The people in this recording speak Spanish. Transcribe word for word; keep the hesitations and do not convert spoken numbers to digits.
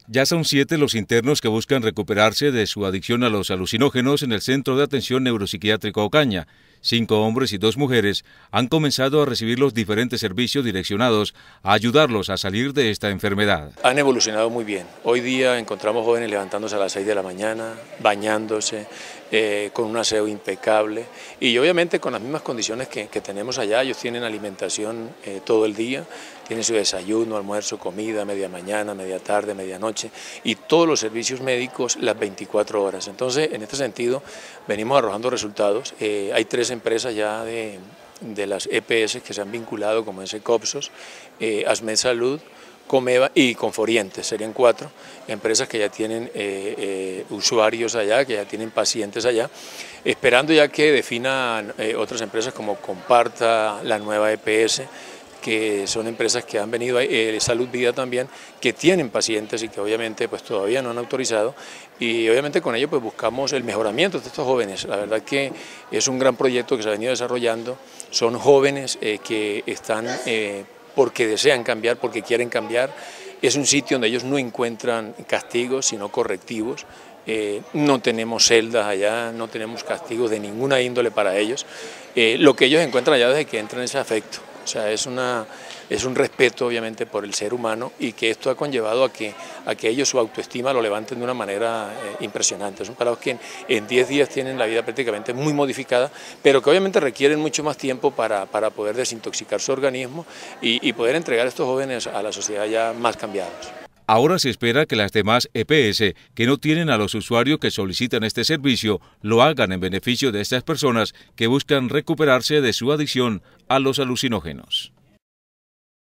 Ya son siete los internos que buscan recuperarse de su adicción a los alucinógenos en el Centro de Atención Neuropsiquiátrico Ocaña. Cinco hombres y dos mujeres han comenzado a recibir los diferentes servicios direccionados a ayudarlos a salir de esta enfermedad. Han evolucionado muy bien. Hoy día encontramos jóvenes levantándose a las seis de la mañana, bañándose, eh, con un aseo impecable y obviamente con las mismas condiciones que, que tenemos allá. Ellos tienen alimentación eh, todo el día, tienen su desayuno, almuerzo, comida, media mañana, media tarde, medianoche y todos los servicios médicos las veinticuatro horas. Entonces, en este sentido, venimos arrojando resultados. Eh, hay tres empresas ya de, de las E P S que se han vinculado, como ese Copsos, eh, Asmed Salud, Comeva y Conforientes, serían cuatro empresas que ya tienen eh, eh, usuarios allá, que ya tienen pacientes allá, esperando ya que definan eh, otras empresas como Comparta, la nueva E P S, que son empresas que han venido, eh, Salud Vida también, que tienen pacientes y que obviamente pues todavía no han autorizado, y obviamente con ello pues buscamos el mejoramiento de estos jóvenes. La verdad que es un gran proyecto que se ha venido desarrollando, son jóvenes eh, que están eh, porque desean cambiar, porque quieren cambiar. Es un sitio donde ellos no encuentran castigos, sino correctivos. Eh, no tenemos celdas allá, no tenemos castigos de ninguna índole para ellos. Eh, lo que ellos encuentran allá desde que entran es afecto. O sea, es, una, es un respeto obviamente por el ser humano y que esto ha conllevado a que, a que ellos su autoestima lo levanten de una manera eh, impresionante. Son parados que en diez días tienen la vida prácticamente muy modificada, pero que obviamente requieren mucho más tiempo para, para poder desintoxicar su organismo y, y poder entregar a estos jóvenes a la sociedad ya más cambiados. Ahora se espera que las demás E P S que no tienen a los usuarios que solicitan este servicio lo hagan en beneficio de estas personas que buscan recuperarse de su adicción a los alucinógenos.